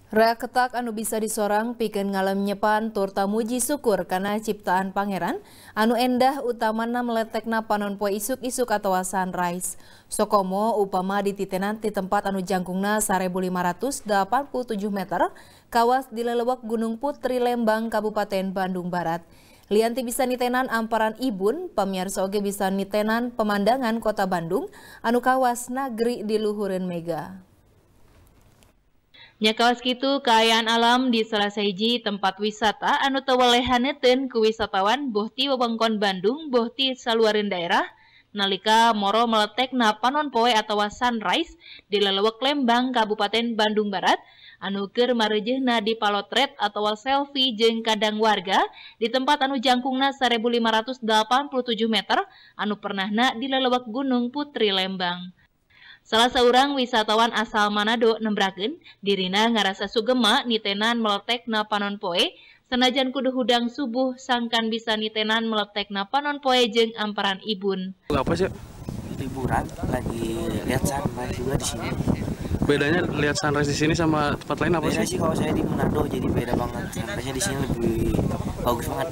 Rea ketak anu bisa disorang pikeun ngalem nyepan turta muji syukur karena ciptaan pangeran anu endah utamana meletekna panon poe isuk-isuk atawa sunrise. Sokomo upama dititenan di tempat anu jangkungna 1587 meter kawas di lelewek Gunung Putri Lembang Kabupaten Bandung Barat. Lianti bisa nitenan amparan Ibun, pamirsa oge bisa nitenan pemandangan kota Bandung anu kawas nagri di luhureun mega. Nya kawas kitu kaayaan alam di salah sahiji tempat wisata anu teu welehaneteun ku wisatawan boh ti wewengkon Bandung boh ti saluareun daerah nalika moro meletekna panon poe atawa sunrise di lelewek Lembang Kabupaten Bandung Barat anu keur mareujeuhna dipalotret atawa selfie jeung kadang warga di tempat anu jangkungna 1587 meter anu pernahna di lelewek Gunung Putri Lembang. Salah seorang wisatawan asal Manado nembrakeun dirina ngarasa sugema nitenan meletekna panon poe sanajan kudu hudang subuh sangkan bisa nitenan meletekna panon poe jeung amparan Ibun. Apa sih? Liburan lagi lihat sunrise juga di sini. Bedanya lihat sunrise di sini sama tempat lain apa Beda sih? sih kalau saya di Manado jadi beda banget. Sunrise di sini lebih bagus banget.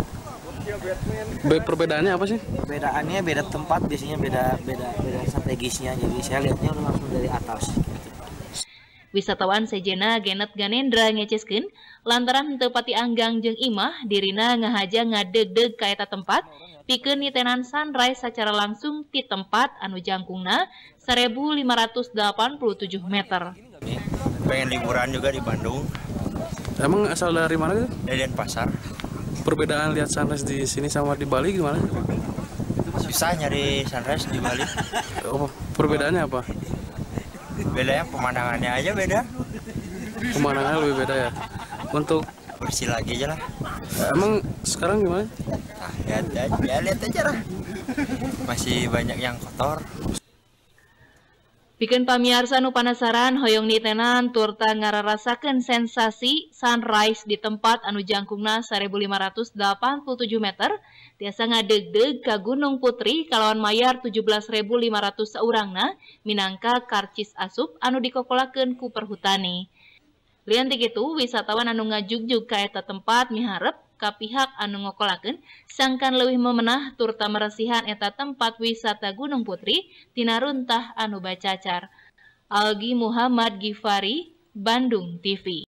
Perbedaannya apa sih? Perbedaannya beda tempat, biasanya beda strategisnya. Jadi saya lihatnya langsung dari atas. Gitu. Wisatawan sejena Genet Ganendra ngeceskeun lantaran teu pati anggang jeung imah dirina ngahaja ngadeg-deg ka eta tempat pikeun nitenan sunrise secara langsung ti tempat anu jangkungna 1587 meter. Pengen liburan juga di Bandung. Emang asal dari mana gitu? Dari Denpasar. Perbedaan lihat sunrise di sini sama di Bali gimana? Susah nyari sunrise di Bali. Oh, perbedaannya apa? Bedanya pemandangannya aja beda. Pemandangannya lebih beda ya. Untuk Bersih lagi aja lah. emang sekarang gimana? Nah, lihat aja lah. Masih banyak yang kotor. Pikeun pamiarsa nu panasaran hoyong nitenan turta ngararasakeun sensasi sunrise di tempat anu jangkungna 1587 meter tiasa ngadeg-deg ka Gunung Putri kalawan mayar 17.500 saurangna minangka karcis asup anu dikokolakeun ku perhutani. Lianti kitu wisatawan anu ngajugjug ka eta tempat miharep ka pihak anu ngokolakeun sangkan leuwih memenah turta meresihan eta tempat wisata Gunung Putri tina runtah anu bacacar. Algi Muhammad Gifari, Bandung TV.